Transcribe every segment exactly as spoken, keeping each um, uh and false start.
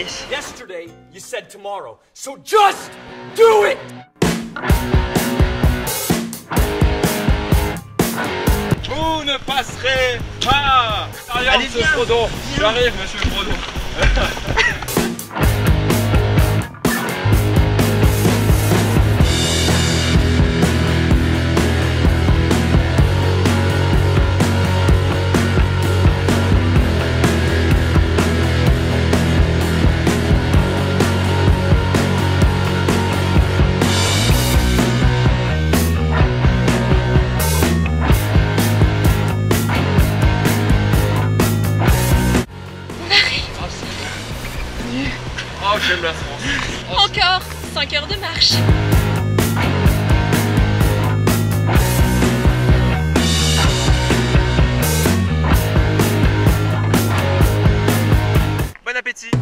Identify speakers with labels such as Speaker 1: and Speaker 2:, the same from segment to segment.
Speaker 1: this.
Speaker 2: Yesterday, you said tomorrow. So just do it!
Speaker 3: Vous ne passerez pas! Allez, monsieur Frodon. J'arrive, monsieur Frodon. Oh, j'aime la France. Oh,
Speaker 4: encore cinq heures de marche.
Speaker 3: Bon appétit.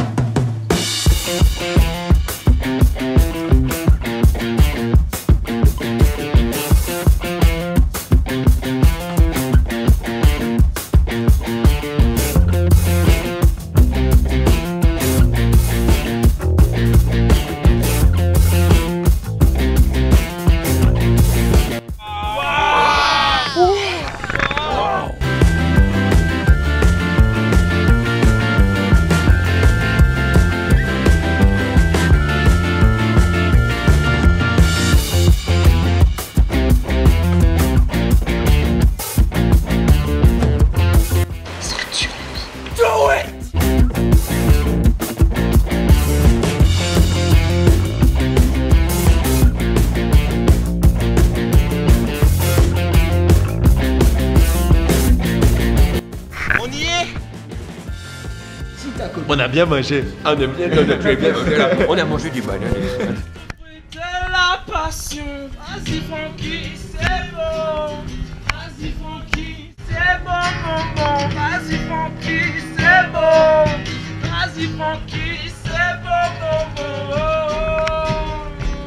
Speaker 5: On a bien mangé. On a bien, on a très bien mangé. On a mangé du banane.
Speaker 6: De la passion, vas-y Francky, c'est bon. Vas-y Francky, c'est bon, bon, bon. Vas-y Francky, c'est bon. Vas-y Francky, c'est bon, bon, bon.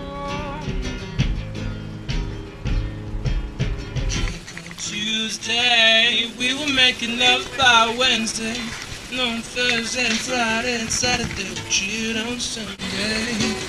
Speaker 6: Tuesday, we were making love by Wednesday. On Thursday and Friday and Saturday, we cheated on Sunday.